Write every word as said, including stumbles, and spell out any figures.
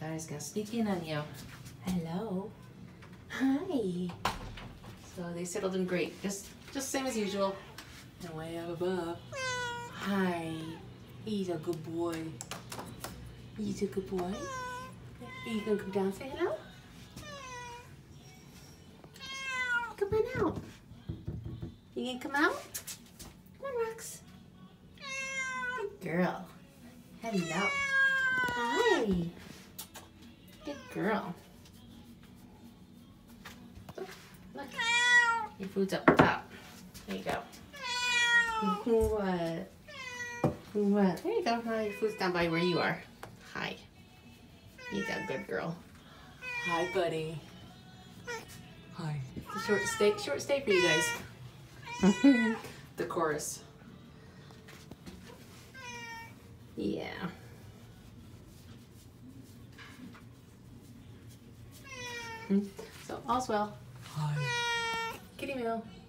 thought I was gonna sneak in on you. Hello. Hi. So they settled in great, just just same as usual. And way up above. Hi. He's a good boy. He's a good boy. Are you gonna come down and say hello? Come on out. You gonna come out? Come on, Rox. Good girl. Hello. Hi. Good girl. Oh, look. Your food's up top. There you go. What? What? There you go. Now your food's down by where you are. Hi. You're a good girl. Hi, buddy. Hi. It's a short stay, short stay for you guys. The chorus. Yeah. So all's well. Hi. Kitty meow.